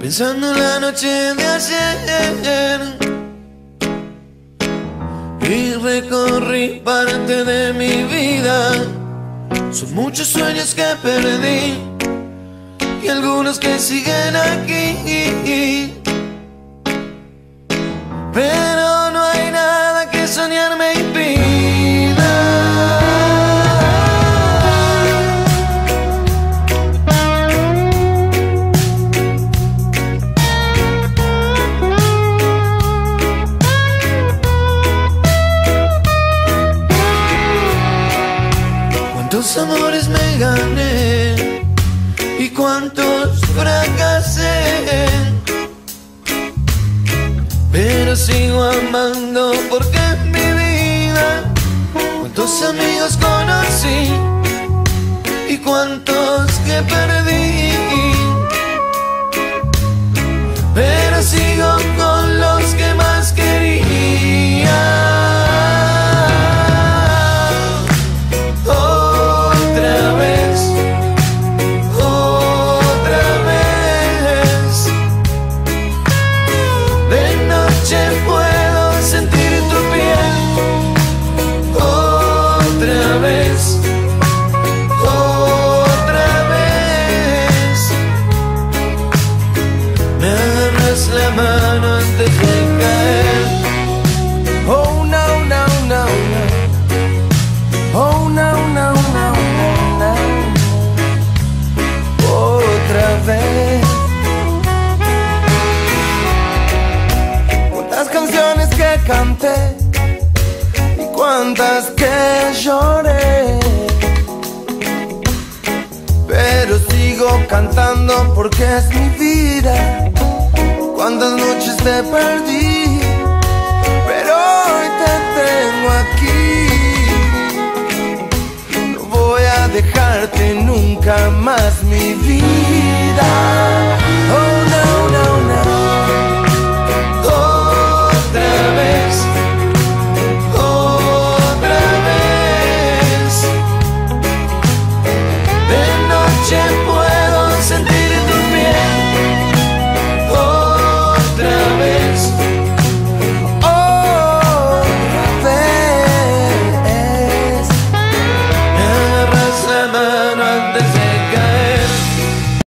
pensando en la noche de ayer, y recorrí parte de mi vida. Son muchos sueños que perdí y algunos que siguen aquí, pero no hay nada que soñar me impida. Cuántos amores me gané y cuántos fracasé, pero sigo amando porque es mi vida. Cuántos amigos conocí y cuántos que perdí, pero sigo con los que más quería. Puedo sentir tu piel otra vez, otra vez. Me agarras la mano antes de caer. Oh no, no, no, no. Oh no, no, no, no, no. Otra vez. Canciones que canté y cuántas que lloré, pero sigo cantando porque es mi vida. Cuántas noches te perdí, pero hoy te tengo aquí. No voy a dejarte nunca más, mi vida.